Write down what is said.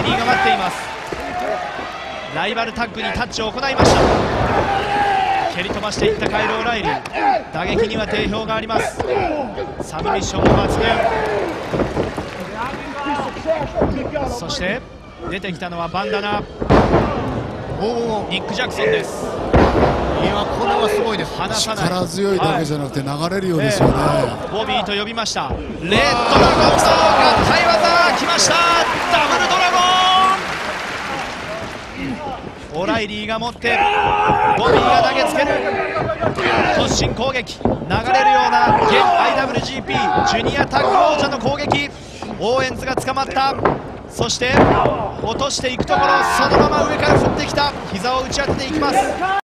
イリーが待っています。ライバルタッグにタッチを行いました。蹴り飛ばしていったカイル・オライリー、打撃には定評があります。サブミッションも抜群。そして出てきたのはバンダナ、ニック・ジャクソンです。 いや、これはすごいです。 離さない、 力強いだけじゃなくて流れるようですよね。 ボビーと呼びました。レッドドラゴンズの合体技来ました。ダブルドラゴン。オライリーが持ってボビーが投げつける突進攻撃、流れるような現 IWGP ジュニアタッグ王者の攻撃。オーエンズが捕まった。そして落としていくところ、そのまま上から降ってきた膝を打ち当てていきます。